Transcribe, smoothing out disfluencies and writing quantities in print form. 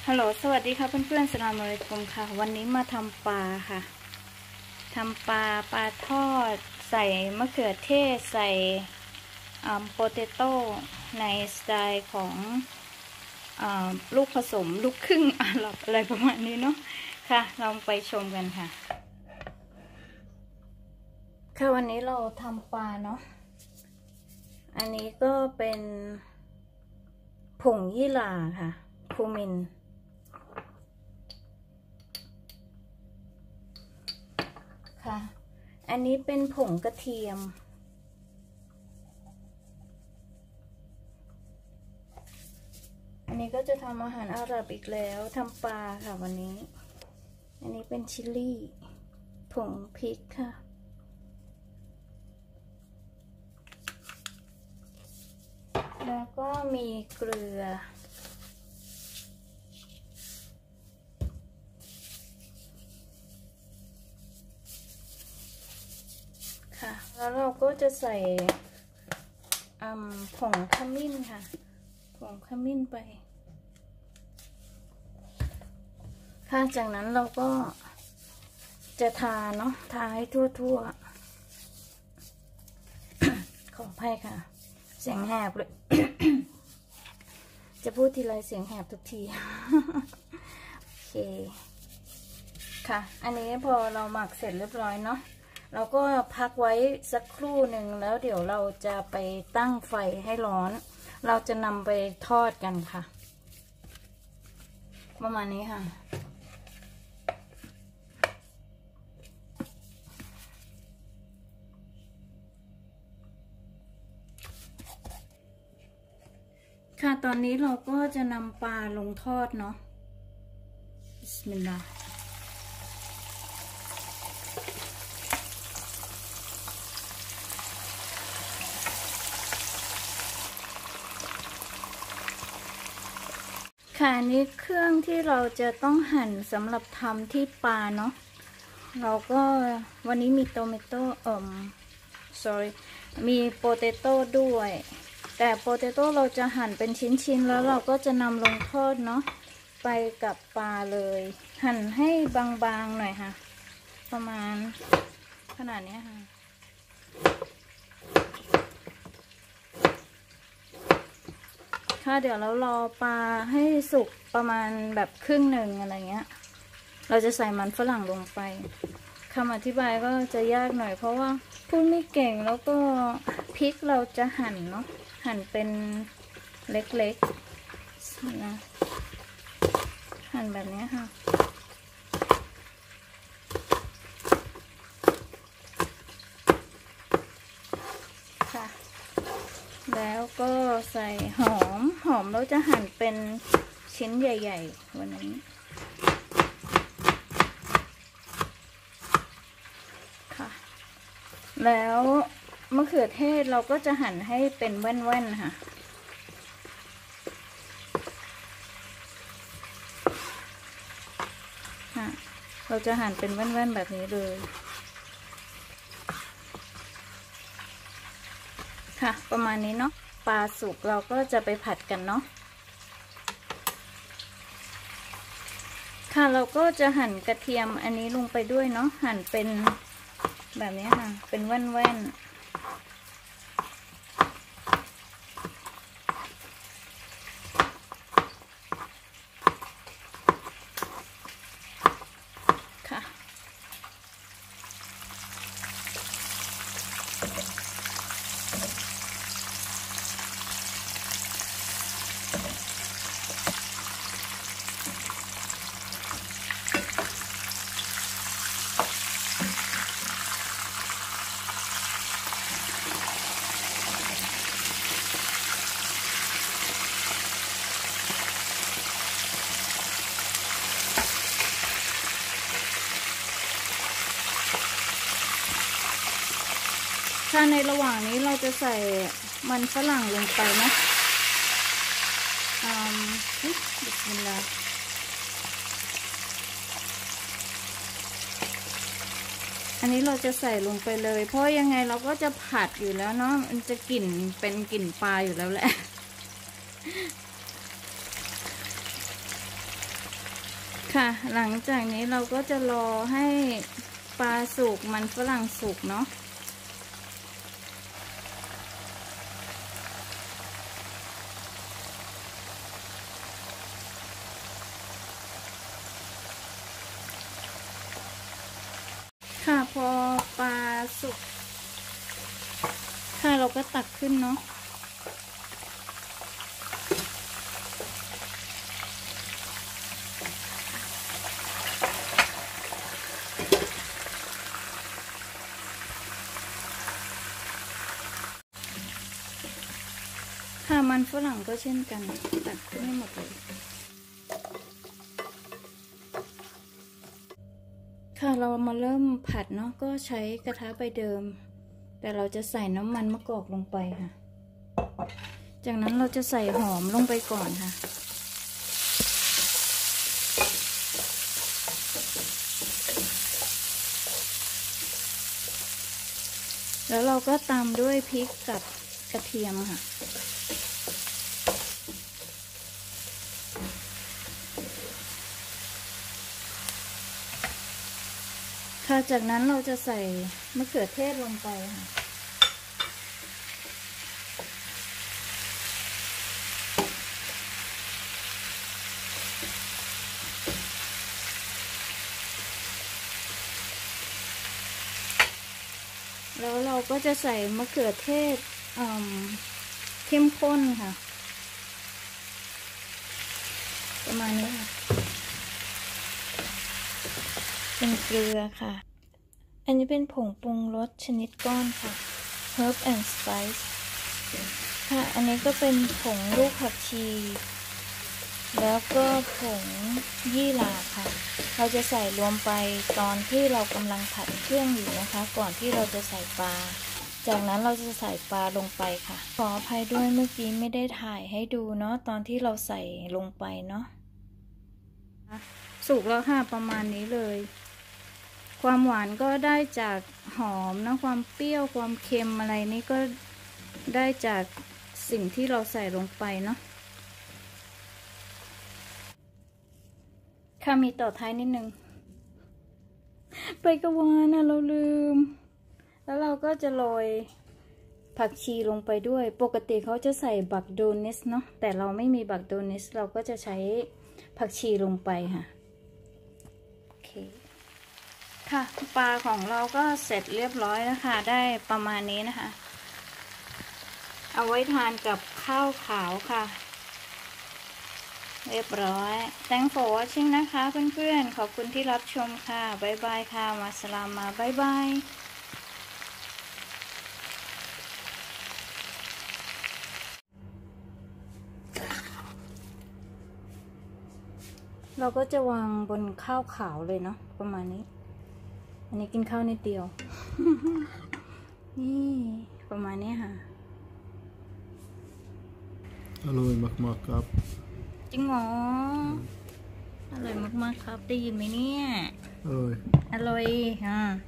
ฮัลโหลสวัสดีค่ะเพื่อนๆสลามอะลัยกุมค่ะวันนี้มาทำปลาค่ะทำปลาทอดใส่มะเขือเทศใส่โปเตโต้ในสไตล์ของลูกผสมลูกครึ่งอาหรับอะไรประมาณนี้เนาะค่ะลองไปชมกันค่ะค่ะวันนี้เราทำปลาเนาะอันนี้ก็เป็นผงยี่หร่าค่ะคูมินค่ะอันนี้เป็นผงกระเทียมอันนี้ก็จะทำอาหารอาหรับอีกแล้วทำปลาค่ะวันนี้อันนี้เป็นชิลลี่ผงพริกค่ะแล้วก็มีเกลือค่ะแล้วเราก็จะใส่ผงขมิ้นค่ะผงขมิ้นไปค่ะจากนั้นเราก็จะทาเนาะทาให้ทั่วๆ ขออภัยค่ะเสียงแหบเลย จะพูดทีไรเสียงแหบทุกที โอเคค่ะอันนี้พอเราหมักเสร็จเรียบร้อยเนาะเราก็พักไว้สักครู่หนึ่งแล้วเดี๋ยวเราจะไปตั้งไฟให้ร้อนเราจะนำไปทอดกันค่ะประมาณนี้ค่ะค่ะตอนนี้เราก็จะนำปลาลงทอดเนาะบิสมิลลาห์ค่ะนี้เครื่องที่เราจะต้องหั่นสำหรับทำที่ปลาเนาะเราก็วันนี้มีโตเมโต้sorry มีโปเตโต้ด้วยแต่โปเตโต้เราจะหั่นเป็นชิ้นๆแล้วเราก็จะนำลงทอดเนาะไปกับปลาเลยหั่นให้บางๆหน่อยค่ะประมาณขนาดนี้ค่ะค่ะเดี๋ยวเรารอปลาให้สุกประมาณแบบครึ่งหนึ่งอะไรเงี้ยเราจะใส่มันฝรั่งลงไปคำอธิบายก็จะยากหน่อยเพราะว่าพูดไม่เก่งแล้วก็พริกเราจะหั่นเนาะหั่นเป็นเล็กๆนะหั่นแบบนี้ค่ะค่ะแล้วก็ใส่หอมเราจะหั่นเป็นชิ้นใหญ่ๆวันนี้ค่ะแล้วมะเขือเทศเราก็จะหั่นให้เป็นแว่นๆค่ะเราจะหั่นเป็นแว่นๆแบบนี้เลยค่ะประมาณนี้เนาะปลาสุกเราก็จะไปผัดกันเนาะค่ะเราก็จะหั่นกระเทียมอันนี้ลงไปด้วยเนาะหั่นเป็นแบบนี้ค่ะเป็นแว่นๆถ้าในระหว่างนี้เราจะใส่มันฝรั่งลงไปนะบิสมิลลาห์อันนี้เราจะใส่ลงไปเลยเพราะยังไงเราก็จะผัดอยู่แล้วเนาะมันจะกลิ่นเป็นกลิ่นปลาอยู่แล้วแหละค่ะ หลังจากนี้เราก็จะรอให้ปลาสุกมันฝรั่งสุกเนาะค่ะพอปลาสุกค่ะเราก็ตักขึ้นเนาะค่ะมันฝรั่งก็เช่นกันตักขึ้นให้หมดเลยค่ะเรามาเริ่มผัดเนาะก็ใช้กระทะใบเดิมแต่เราจะใส่น้ำมันมะกอกลงไปค่ะจากนั้นเราจะใส่หอมลงไปก่อนค่ะแล้วเราก็ตามด้วยพริกกับกระเทียมค่ะค่ะจากนั้นเราจะใส่มะเขือเทศลงไปค่ะแล้วเราก็จะใส่มะเขือเทศเข้มข้นค่ะประมาณนี้ค่ะเป็นเกลือค่ะอันนี้เป็นผงปรุงรสชนิดก้อนค่ะ Herb and Spice ค่ะอันนี้ก็เป็นผงลูกผักชีแล้วก็ผงยี่หร่าค่ะเราจะใส่รวมไปตอนที่เรากำลังผัดเครื่องอยู่นะคะก่อนที่เราจะใส่ปลาจากนั้นเราจะใส่ปลาลงไปค่ะขออภัยด้วยเมื่อกี้ไม่ได้ถ่ายให้ดูเนาะตอนที่เราใส่ลงไปเนาะสุกแล้วค่ะประมาณนี้เลยความหวานก็ได้จากหอมนะความเปรี้ยวความเค็มอะไรนี่ก็ได้จากสิ่งที่เราใส่ลงไปเนาะค่ะมีต่อท้ายนิดนึงไปกระวานนะเราลืมแล้วเราก็จะโรยผักชีลงไปด้วยปกติเขาจะใส่บักโดนิสเนาะแต่เราไม่มีบักโดนิสเราก็จะใช้ผักชีลงไปค่ะโอเคค่ะปลาของเราก็เสร็จเรียบร้อยแล้วค่ะได้ประมาณนี้นะคะเอาไว้ทานกับข้าวขาวค่ะเรียบร้อย Thanks for watching นะคะเพื่อนๆขอบคุณที่รับชมค่ะบ๊ายบายค่ะมาสลามาบ๊ายบายเราก็จะวางบนข้าวขาวเลยเนาะประมาณนี้อันนี้กินข้าวนิดเดียว นี่ประมาณนี้ค่ะอร่อยมากๆครับจริงเหรออร่อยมากๆครับได้ยินไหมเนี่ยอร่อยอร่อย